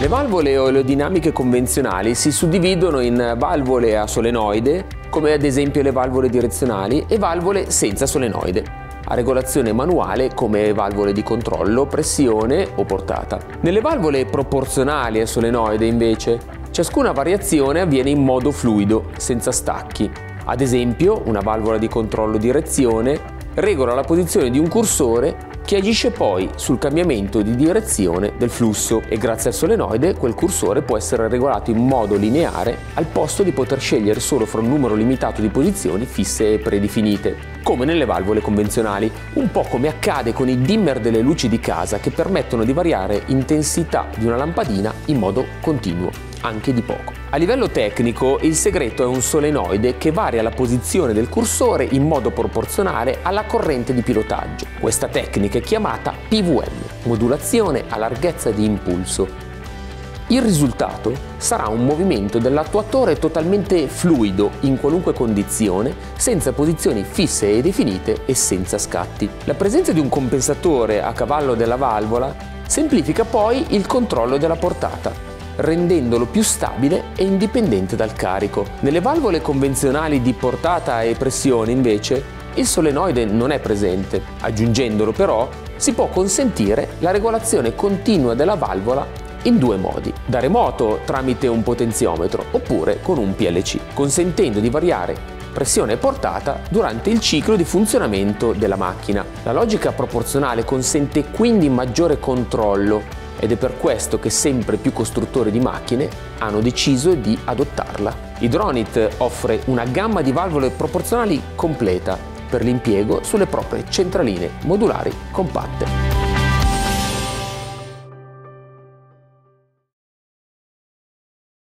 Le valvole oleodinamiche convenzionali si suddividono in valvole a solenoide, come ad esempio le valvole direzionali, e valvole senza solenoide, a regolazione manuale come valvole di controllo, pressione o portata. Nelle valvole proporzionali a solenoide, invece, ciascuna variazione avviene in modo fluido, senza stacchi. Ad esempio, una valvola di controllo direzione regola la posizione di un cursore che agisce poi sul cambiamento di direzione del flusso e grazie al solenoide quel cursore può essere regolato in modo lineare al posto di poter scegliere solo fra un numero limitato di posizioni fisse e predefinite, come nelle valvole convenzionali, un po' come accade con i dimmer delle luci di casa che permettono di variare intensità di una lampadina in modo continuo, anche di poco. A livello tecnico, il segreto è un solenoide che varia la posizione del cursore in modo proporzionale alla corrente di pilotaggio. Questa tecnica è chiamata PWM, modulazione a larghezza di impulso. Il risultato sarà un movimento dell'attuatore totalmente fluido in qualunque condizione, senza posizioni fisse e definite e senza scatti. La presenza di un compensatore a cavallo della valvola semplifica poi il controllo della portata, rendendolo più stabile e indipendente dal carico. Nelle valvole convenzionali di portata e pressione, invece, il solenoide non è presente. Aggiungendolo però si può consentire la regolazione continua della valvola in due modi: da remoto tramite un potenziometro oppure con un PLC, consentendo di variare pressione e portata durante il ciclo di funzionamento della macchina. La logica proporzionale consente quindi maggiore controllo ed è per questo che sempre più costruttori di macchine hanno deciso di adottarla. Idronit offre una gamma di valvole proporzionali completa per l'impiego sulle proprie centraline modulari compatte.